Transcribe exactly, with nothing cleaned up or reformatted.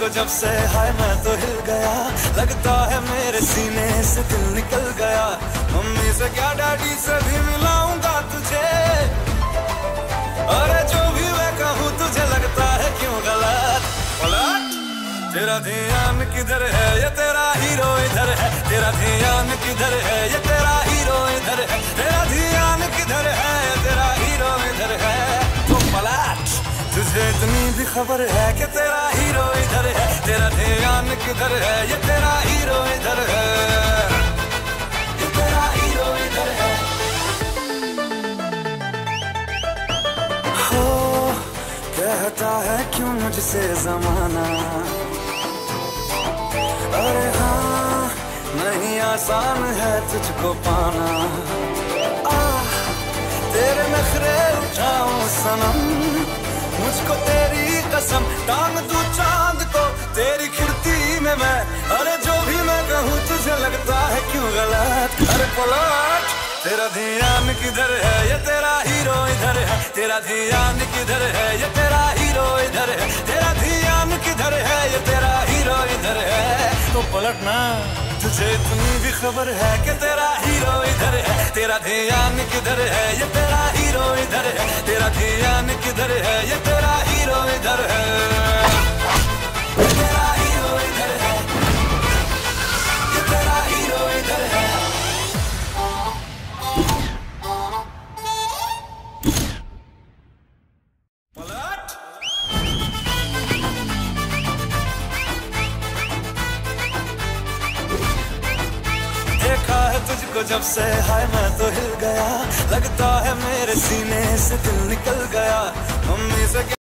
जब से हाय मैं तो हिल गया, लगता है मेरे सीने से दिल निकल गया। मम्मी से क्या डैडी से भी मिलाऊंगा तुझे, अरे जो भी मैं कहूँ तुझे लगता है क्यों गलत। पलट तेरा ध्यान किधर है, ये तेरा हीरो इधर है। तेरा ध्यान किधर है, ये तेरा हीरो इधर है। तेरा ध्यान किधर है, ये तेरा हीरो इधर है। तो पलट, तुझे इतनी भी खबर है कि तेरा हीरो इधर है। तेरा ध्यान किधर है, ये तेरा हीरो इधर है। ये तेरा हीरो इधर है। हो कहता है क्यों मुझसे जमाना, अरे हाँ नहीं आसान है तुझको पाना। आ, तेरे नखरे उठाऊं सनम, मुझको तेरी कसम टांग दूं चांद को तेरी खिड़की में मैं। अरे जो भी मैं कहूँ तुझे लगता है क्यों गलत। अरे पलट, तेरा ध्यान किधर है, ये तेरा हीरो इधर है। तेरा ध्यान किधर है, ये तेरा हीरो इधर है। तेरा ध्यान किधर है, ये तेरा हीरो इधर है। तो पलटना, तुझे इतनी भी खबर है कि तेरा हीरो इधर है। तेरा ध्यान किधर है, ये तेरा हीरो इधर है। तेरा ध्यान किधर है, ये तेरा हीरो इधर है। ये तेरा हीरो इधर है, ये तेरा हीरो इधर है। देखा है तुझको जब से हाय मैं तो हिल गया, लगता है मेरे सीने से दिल निकल गया। मम्मी से